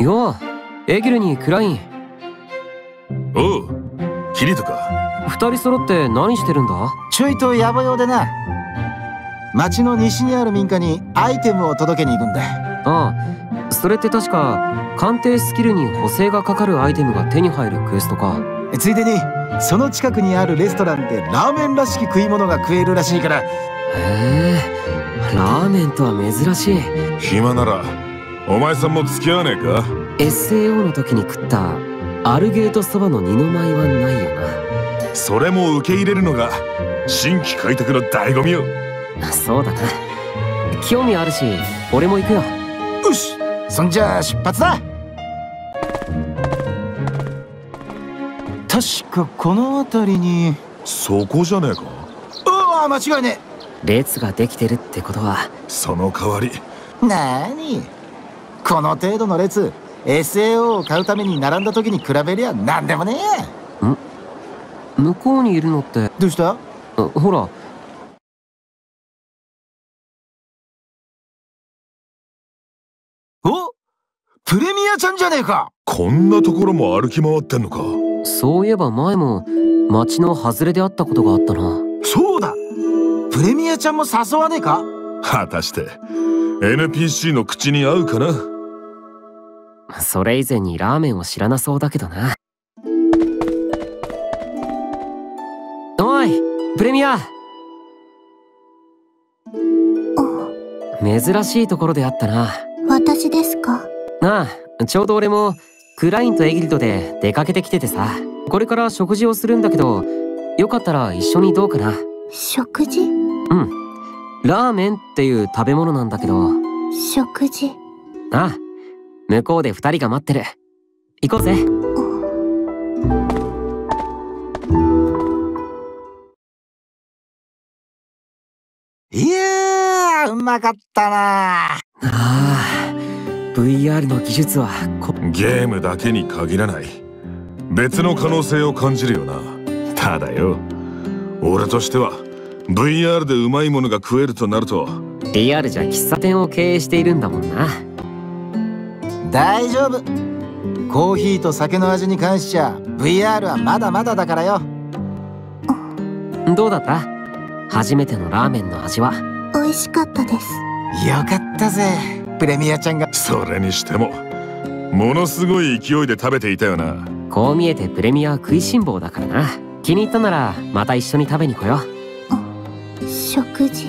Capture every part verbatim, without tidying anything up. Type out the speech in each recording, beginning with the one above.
よう、エギルにクライン。 おう、キリトか。 二人揃って何してるんだ？ ちょいと野暮用でな。町の西にある民家にアイテムを届けに行くんだ。 ああ、それって確か鑑定スキルに補正がかかるアイテムが手に入るクエストか。 ついでにその近くにあるレストランでラーメンらしき食い物が食えるらしいから。 へえ、ラーメンとは珍しい。 暇ならお前さんも付き合わねえか？ エスエーオー の時に食ったアルゲートそばの二の舞はないよな。 それも受け入れるのが新規開拓の醍醐味よ。 そうだな。興味あるし俺も行くよ。 よし、そんじゃあ出発だ。確かこの辺りに。 そこじゃねえか。 ああ、間違いねえ。列ができてるってことは。 その代わり。 なーに、この程度の列 エスエーオー を買うために並んだ時に比べりゃ何でもねえ。 ん？向こうにいるのって。 どうした？ ほら。 お、プレミアちゃんじゃねえか。 こんなところも歩き回ってんのか。 そういえば前も町の外れで会ったことがあったな。 そうだ、プレミアちゃんも誘わねえか。 果たして エヌピーシー の口に合うかな。 それ以前にラーメンを知らなそうだけどな。おいプレミア。珍しいところであったな。 私ですか？ ああ、ちょうど俺もクラインとエギルドで出かけてきててさ。これから食事をするんだけど、よかったら一緒にどうかな。 食事？ うん、ラーメンっていう食べ物なんだけど。 食事？ ああ、向こうで二人が待ってる。行こうぜ。 いやー、うまかったな。 ああ、ブイアール の技術はこゲームだけに限らない。別の可能性を感じるよな。ただよ、俺としては ブイアール でうまいものが食えるとなると。 リアルじゃ喫茶店を経営しているんだもんな。 大丈夫、コーヒーと酒の味に関しちゃ ブイアール はまだまだだからよ。 どうだった？初めてのラーメンの味は。 美味しかったです。 よかったぜ、プレミアちゃんが。 それにしてもものすごい勢いで食べていたよな。 こう見えてプレミアは食いしん坊だからな。気に入ったならまた一緒に食べに来よう。食事、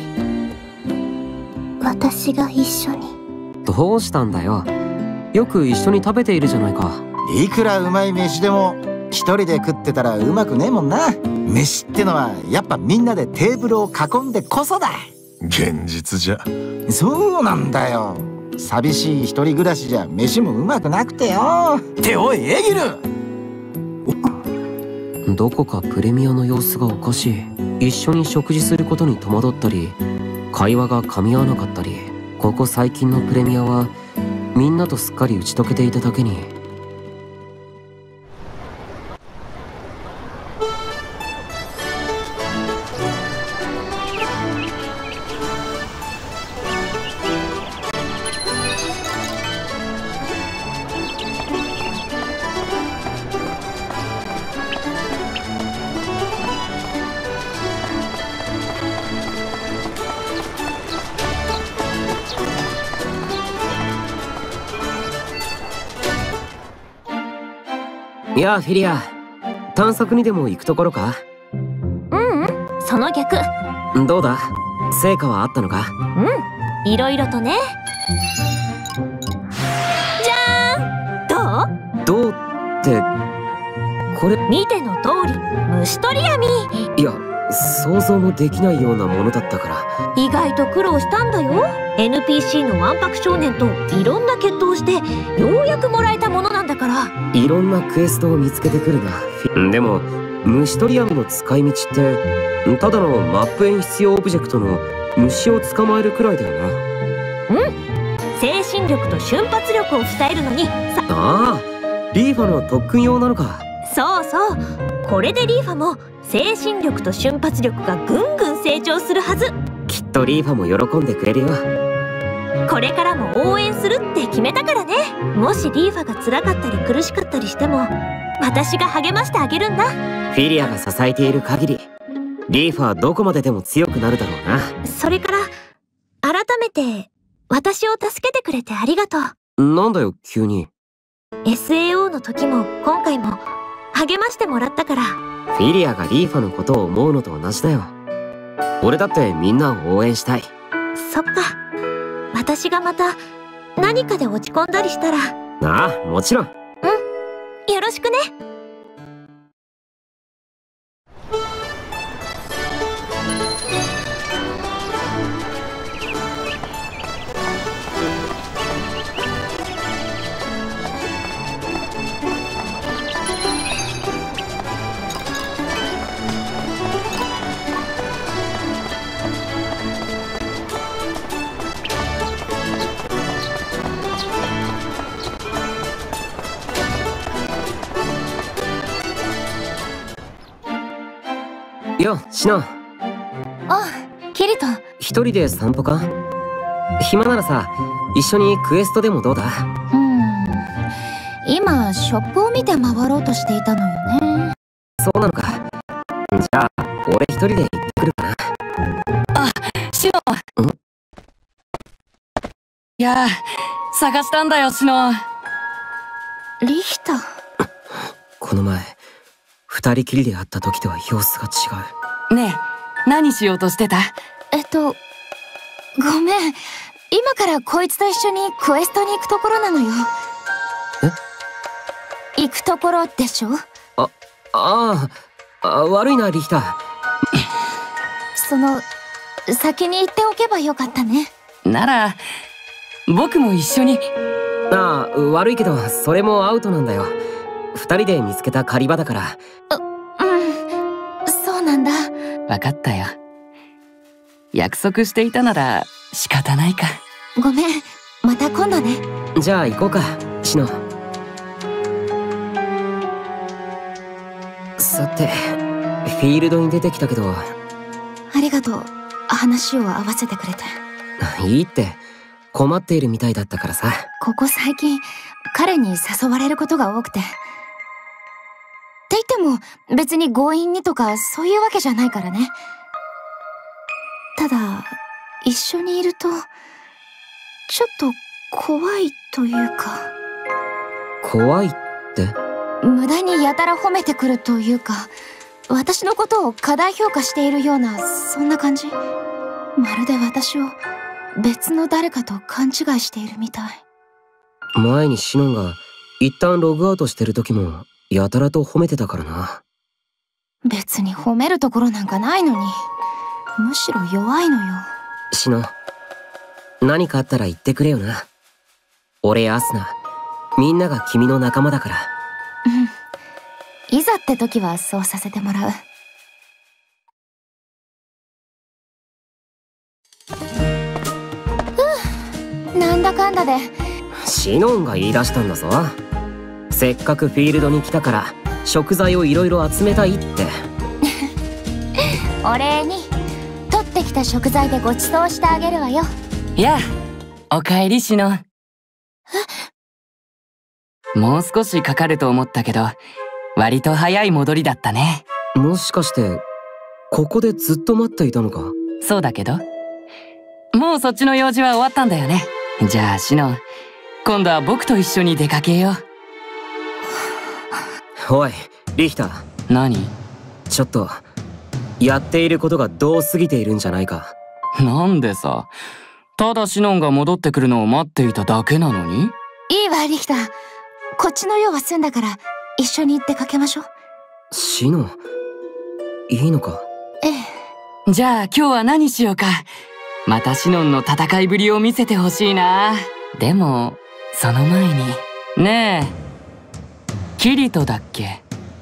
私が一緒に。 どうしたんだよ。よく一緒に食べているじゃないか。 いくらうまい飯でも一人で食ってたらうまくねえもんな。飯ってのはやっぱみんなでテーブルを囲んでこそだ。 現実じゃ。 そうなんだよ、寂しい一人暮らしじゃ飯もうまくなくてよ。っておいエギル、 どこかプレミアの様子がおかしい。一緒に食事することに戸惑ったり、会話が噛み合わなかったり。ここ最近のプレミアはみんなとすっかり打ち解けていただけに。いやフィリア、探索にでも行くところか？ ううん、その逆。 どうだ、成果はあったのか？ うん、いろいろとね。じゃーん、どう？ どうってこれ見ての通り虫取り網。 いや、想像もできないようなものだったから。 意外と苦労したんだよ。 エヌピーシー のわんぱく少年といろんな決闘をしてようやくもらえたものなんだから。 いろんなクエストを見つけてくるな。でも虫取り網の使い道ってただのマップへ必要オブジェクトの虫を捕まえるくらいだよな。 うん、精神力と瞬発力を鍛えるのにさ。 ああ、リーファの特訓用なのか。 そうそう、これでリーファも精神力と瞬発力がぐんぐん成長するはず。 きっとリーファも喜んでくれるよ。 これからも応援するって決めたからね。もしリーファが辛かったり苦しかったりしても、私が励ましてあげるんだ。 フィリアが支えている限りリーファはどこまででも強くなるだろうな。 それから改めて私を助けてくれてありがとう。 なんだよ急に。 エスエーオー の時も今回も励ましてもらったから。 フィリアがリーファのことを思うのと同じだよ。俺だってみんなを応援したい。 そっか。私がまた何かで落ち込んだりしたら。 ああ、もちろん。 うん、よろしくね。 よ、シノン。 あ、キリト。 一人で散歩か？暇ならさ、一緒にクエストでもどうだ？ うん、今ショップを見て回ろうとしていたのよね。 そうなのか。じゃあ俺一人で行ってくるかな。 あ、シノン。ん？いや、探したんだよ、シノン。 リヒタ。 この前二人きりで会った時とは様子が違う。ねえ、何しようとしてた？ えっとごめん、今からこいつと一緒にクエストに行くところなのよ。 え？ 行くところでしょ？ あ、ああ、悪いなリヒタ。 その先に行っておけばよかったね。 なら僕も一緒に。 ああ、悪いけどそれもアウトなんだよ。二人で見つけた狩り場だから。 う、うん、そうなんだ。 わかったよ。約束していたなら仕方ないか。 ごめん、また今度ね。 じゃあ行こうか、シノ。さて、フィールドに出てきたけど。 ありがとう、話を合わせてくれて。 いいって、困っているみたいだったからさ。 ここ最近彼に誘われることが多くて。って言っても別に強引にとかそういうわけじゃないからね。ただ一緒にいるとちょっと怖いというか。 怖いって？ 無駄にやたら褒めてくるというか、私のことを過大評価しているような、そんな感じ。まるで私を別の誰かと勘違いしているみたい。 前にシノンが一旦ログアウトしてる時もやたらと褒めてたからな。 別に褒めるところなんかないのに、むしろ弱いのよ。 シノン、何かあったら言ってくれよな。俺やアスナ、みんなが君の仲間だから。 うん、いざって時はそうさせてもらう。ふう、なんだかんだで。 シノンが言い出したんだぞ。せっかくフィールドに来たから食材をいろいろ集めたいって。 お礼に取ってきた食材でご馳走してあげるわよ。 やあ、おかえりシノン。もう少しかかると思ったけど割と早い戻りだったね。 もしかしてここでずっと待っていたのか？ そうだけど、もうそっちの用事は終わったんだよね。じゃあシノン、今度は僕と一緒に出かけよう。おいリヒタ。 何？ ちょっとやっていることがどう過ぎているんじゃないか。 なんでさ、ただシノンが戻ってくるのを待っていただけなのに。 いいわリヒタ、こっちの用は済んだから一緒に出かけましょう。 シノン、いいのか？ ええ。じゃあ今日は何しようか。またシノンの戦いぶりを見せてほしいな。でもその前に。ねえ、キリトだっけ？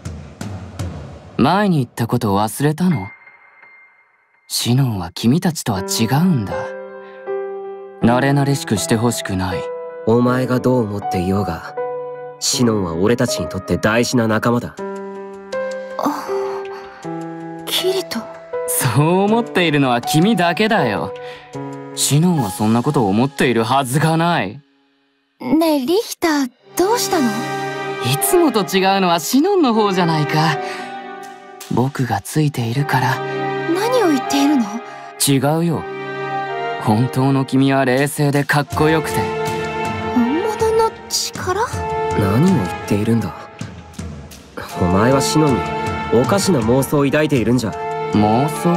前に言ったこと忘れたの？シノンは君たちとは違うんだ。慣れ慣れしくしてほしくない。 お前がどう思っていようが、シノンは俺たちにとって大事な仲間だ。 あ、キリト。 そそう思っているのは君だけだよ。シノンはそんなことを思っているはずがない。 ねえリヒター、どうしたの？ いつもと違うのはシノンの方じゃないか。僕がついているから。 何を言っているの？ 違うよ。本当の君は冷静でかっこよくて。 本物の力？ 何を言っているんだ。お前はシノンにおかしな妄想を抱いているんじゃ。 妄想？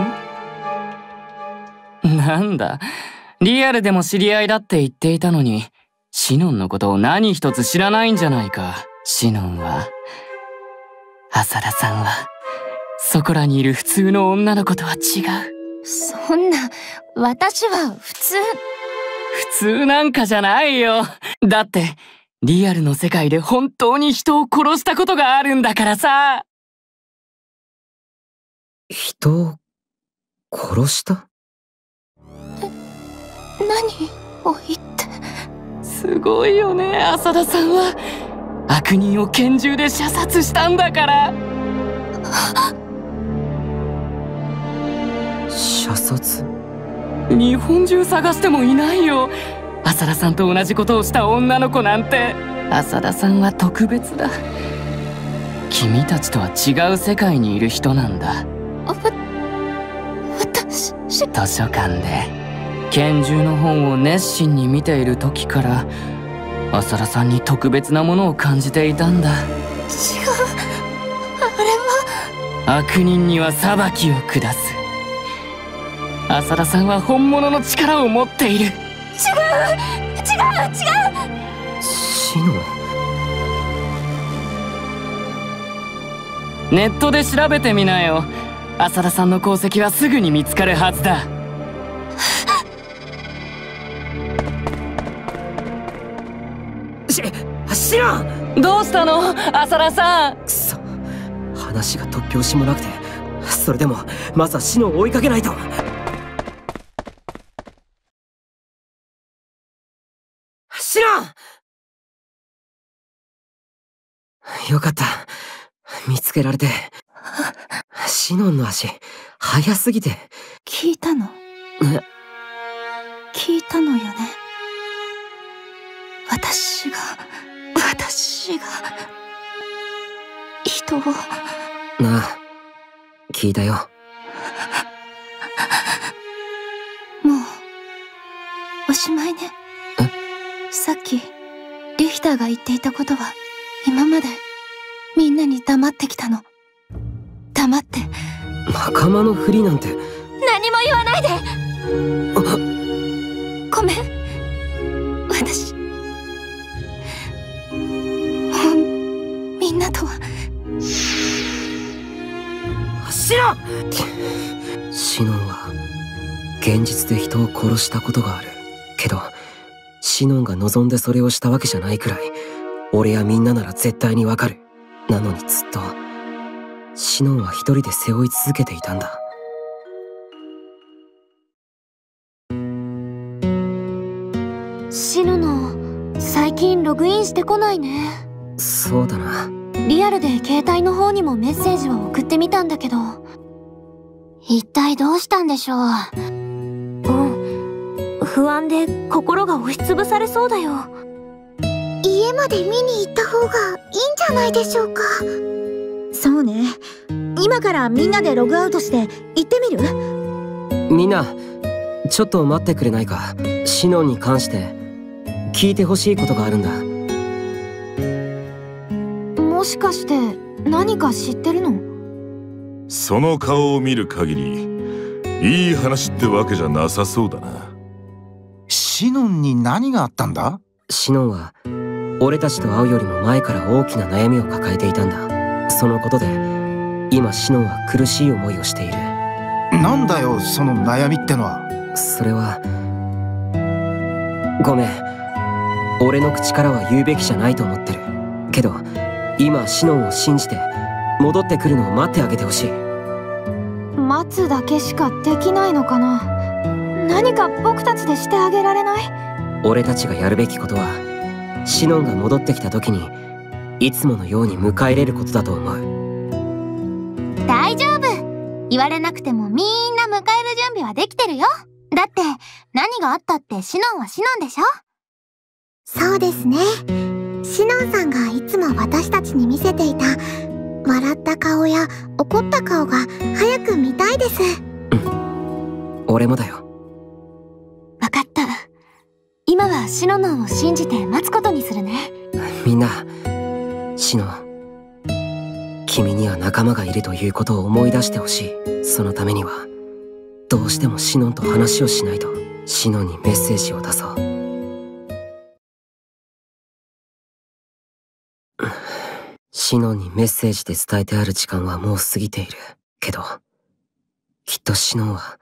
なんだ、リアルでも知り合いだって言っていたのに、シノンのことを何一つ知らないんじゃないか。シノンは、浅田さんは、そこらにいる普通の女の子とは違う。 そんな、私は普通。 普通なんかじゃないよ。だって、リアルの世界で本当に人を殺したことがあるんだからさ。 人を殺した？ え、何を言って。 すごいよね、浅田さんは。悪人を拳銃で射殺したんだから。 射殺？ 日本中探してもいないよ。浅田さんと同じことをした女の子なんて。浅田さんは特別だ。君たちとは違う世界にいる人なんだ。 わ、私… 図書館で拳銃の本を熱心に見ている時から浅田さんに特別なものを感じていたんだ。 違う、あれは… 悪人には裁きを下す。浅田さんは本物の力を持っている。違う違う違う。 シノン？ ネットで調べてみなよ。浅田さんの功績はすぐに見つかるはずだ。 し、シノン！ どうしたの浅田さん。 くそ、話が突拍子もなくて。それでもまずはシノンを追いかけないと。シノン！よかった、見つけられて。シノンの足速すぎて。 聞いたの？ え？ 聞いたのよね。私が私が人を。 なあ、聞いたよ。 もうおしまいね。さっきリヒターが言っていたことは今までみんなに黙ってきたの。黙って。 仲間のふりなんて。 何も言わないで。ごめん、私もうみんなとは。 シノン！シノンは現実で人を殺したことがあるけど、シノンが望んでそれをしたわけじゃないくらい俺やみんななら絶対にわかる。なのにずっとシノンは一人で背負い続けていたんだ。 シノノ、最近ログインしてこないね。 そうだな。 リアルで携帯の方にもメッセージは送ってみたんだけど。一体どうしたんでしょう。うん、不安で心が押しつぶされそうだよ。 家まで見に行った方がいいんじゃないでしょうか。 そうね。今からみんなでログアウトして行ってみる？ みんなちょっと待ってくれないか。シノンに関して聞いてほしいことがあるんだ。 もしかして何か知ってるの？ その顔を見る限りいい話ってわけじゃなさそうだな。 シノンに何があったんだ？ シノンは俺たちと会うよりも前から大きな悩みを抱えていたんだ。そのことで今シノンは苦しい思いをしている。 なんだよその悩みってのは。 それはごめん、俺の口からは言うべきじゃないと思ってるけど、今シノンを信じて戻ってくるのを待ってあげてほしい。 待つだけしかできないのかな。何か僕たちでしてあげられない？ 俺たちがやるべきことはシノンが戻ってきた時にいつものように迎え入れることだと思う。 大丈夫。 言われなくてもみんな迎える準備はできてるよ。だって、何があったってシノンはシノンでしょ？ そうですね。シノンさんがいつも私たちに見せていた笑った顔や怒った顔が早く見たいです。 うん。俺もだよ。 わかった。今はシノノンを信じて待つことにするね。 みんな、シノン、君には仲間がいるということを思い出してほしい。そのためには、どうしてもシノンと話をしないと。シノンにメッセージを出そう。シノンにメッセージで伝えてある時間はもう過ぎている。けど、きっとシノンは。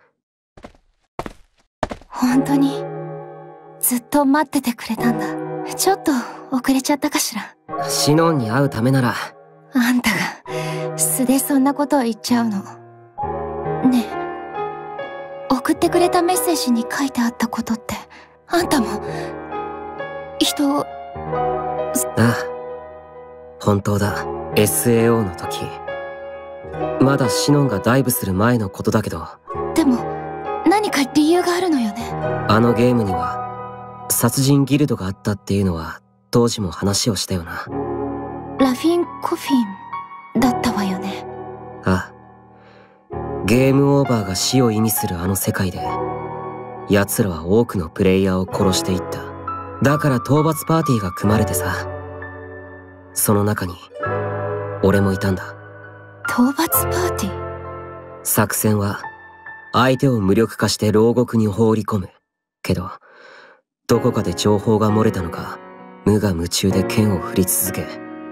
本当に、ずっと待っててくれたんだ。ちょっと遅れちゃったかしら。 シノンに会うためなら。 あんたが素でそんなことを言っちゃうの。ねえ、送ってくれたメッセージに書いてあったことって、あんたも人を。ああ、本当だ。 エスエーオー の時、まだシノンがダイブする前のことだけど。 でも何か理由があるのよね。 あのゲームには殺人ギルドがあったっていうのは当時も話をしたよな。 ラフィン・コフィンだったわよね。 ああ、ゲームオーバーが死を意味するあの世界で、奴らは多くのプレイヤーを殺していった。だから討伐パーティーが組まれてさ、その中に俺もいたんだ。 討伐パーティー？ 作戦は相手を無力化して牢獄に放り込む。けどどこかで情報が漏れたのか、無我夢中で剣を振り続け、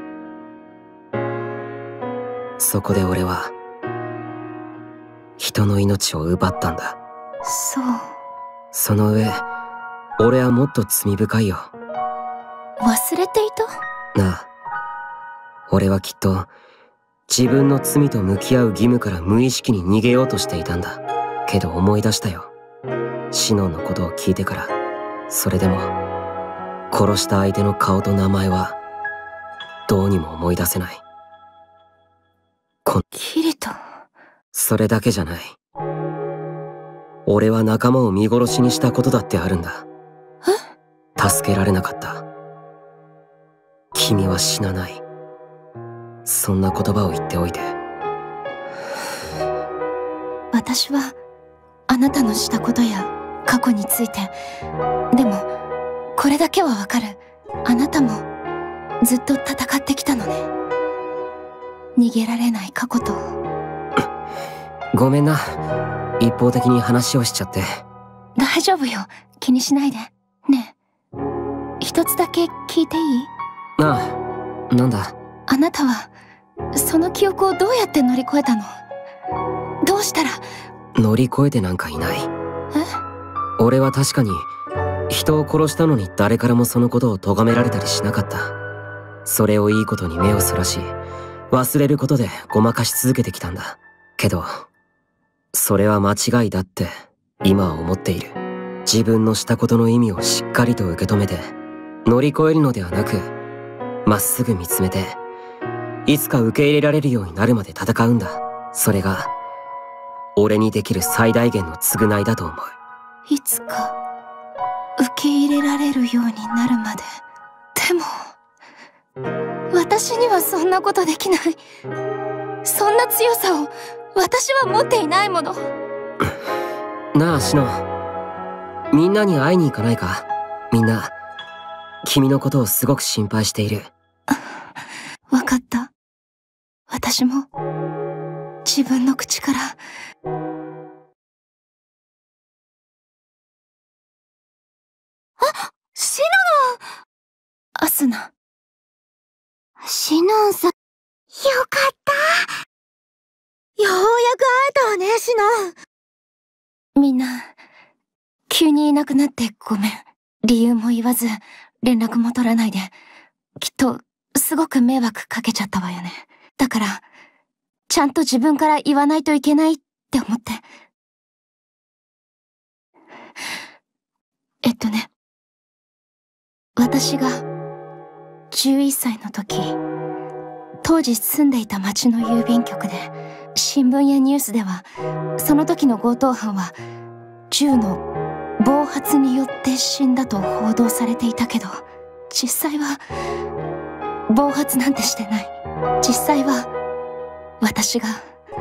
そこで俺は人の命を奪ったんだ。 そう。 その上、俺はもっと罪深いよ。 忘れていた？ なあ、俺はきっと自分の罪と向き合う義務から無意識に逃げようとしていたんだ。けど思い出したよ。シノンのことを聞いてから。それでも殺した相手の顔と名前はどうにも思い出せない。こんキリト。 それだけじゃない。俺は仲間を見殺しにしたことだってあるんだ。え？助けられなかった。君は死なない。そんな言葉を言っておいて。 私はあなたのしたことや過去について、でもこれだけはわかる。あなたもずっと戦ってきたのね。逃げられない過去と。 ごめんな、一方的に話をしちゃって。 大丈夫よ、気にしないで。ねえ、一つだけ聞いていい？ ああ、なんだ？ あなたはその記憶をどうやって乗り越えたの？どうしたら？ 乗り越えてなんかいない。 え？ 俺は確かに人を殺したのに誰からもそのことを咎められたりしなかった。それをいいことに目をそらし、忘れることでごまかし続けてきたんだ。けどそれは間違いだって今は思っている。自分のしたことの意味をしっかりと受け止めて乗り越えるのではなく、まっすぐ見つめていつか受け入れられるようになるまで戦うんだ。それが俺にできる最大限の償いだと思う。 いつか受け入れられるようになるまで。でも私にはそんなことできない。そんな強さを私は持っていないもの。 なあシノ、みんなに会いに行かないか？みんな君のことをすごく心配している。 わかった。私も自分の口から。あ、シノン！アスナ。 シノンさん。よかった。 ようやく会えたわね、シノン。みんな、急にいなくなってごめん。理由も言わず、連絡も取らないで。きっと、すごく迷惑かけちゃったわよね。だから、ちゃんと自分から言わないといけないって思って。えっとね。私がじゅういっさいの時、 当時住んでいた町の郵便局で、新聞やニュースではその時の強盗犯は銃の暴発によって死んだと報道されていたけど、実際は暴発なんてしてない。実際は私が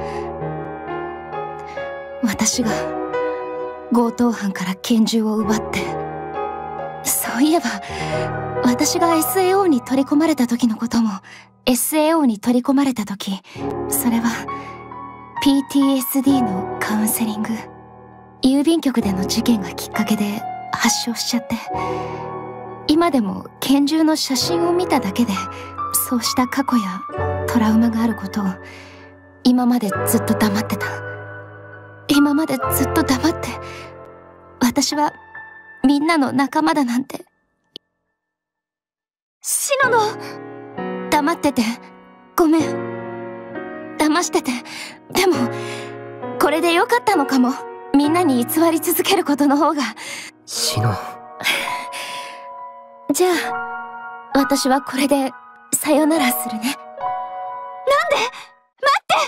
私が強盗犯から拳銃を奪って、そういえば私が エスエーオー に取り込まれた時のことも エスエーオー に取り込まれた時、それは ピーティーエスディー のカウンセリング、郵便局での事件がきっかけで発症しちゃって、今でも拳銃の写真を見ただけでそうした過去やトラウマがあることを今までずっと黙ってた。今までずっと黙って、私はみんなの仲間だなんて。シノノ、黙っててごめん。騙してて、でもこれでよかったのかも。みんなに偽り続けることの方が。 シノ。 じゃあ私はこれでさよならするね。なんで？待って！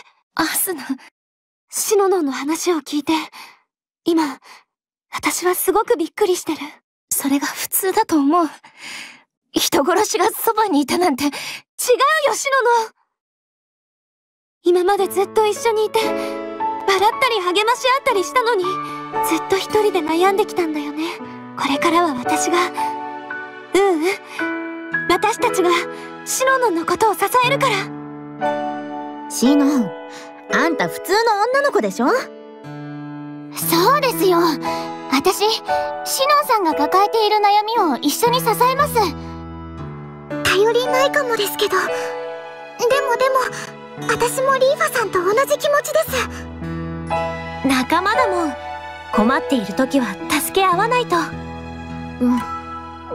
アスナ。 シノノの話を聞いて、今私はすごくびっくりしてる。 それが普通だと思う。人殺しがそばにいたなんて。違うよ、シノノ。 今までずっと一緒にいて、笑ったり励まし合ったりしたのに、ずっと一人で悩んできたんだよね。これからは私が、ううん、私たちがシノノのことを支えるから。 シノン、あんた普通の女の子でしょ？ そうですよ。私、シノンさんが抱えている悩みを一緒に支えます。 頼りないかもですけど、でもでも私もリーファさんと同じ気持ちです。 仲間だもん。困っている時は助け合わないと。うん、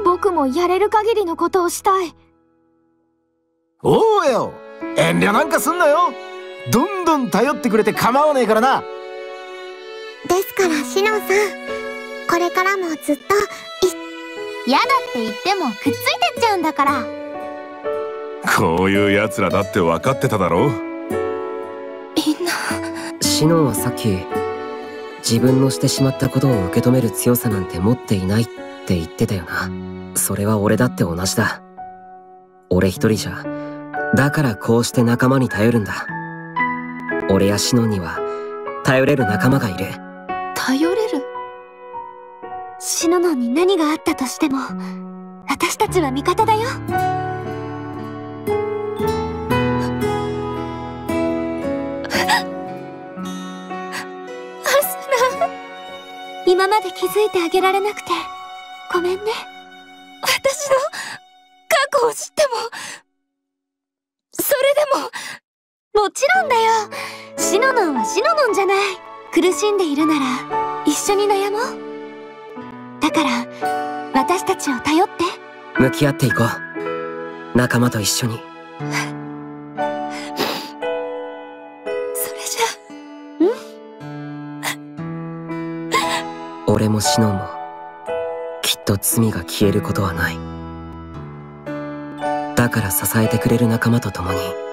僕もやれる限りのことをしたい。 おうよ、遠慮なんかすんなよ。どんどん頼ってくれて構わねえからな。 ですからシノンさん、これからもずっとい嫌だって言ってもくっついてっちゃうんだから。 こういう奴らだって分かってただろう。 みんな。 シノンはさっき自分のしてしまったことを受け止める強さなんて持っていないって言ってたよな。それは俺だって同じだ。俺一人じゃだからこうして仲間に頼るんだ。俺やシノンには頼れる仲間がいる。 頼れる？ シノノに何があったとしても私たちは味方だよ。今まで気づいてあげられなくてごめんね。 私の過去を知っても、それでも。 もちろんだよ。シノノンはシノノンじゃない。苦しんでいるなら一緒に悩もう。だから私たちを頼って。 向き合っていこう、仲間と一緒に。 それじゃ。 俺もシノンもきっと罪が消えることはない。だから支えてくれる仲間と共に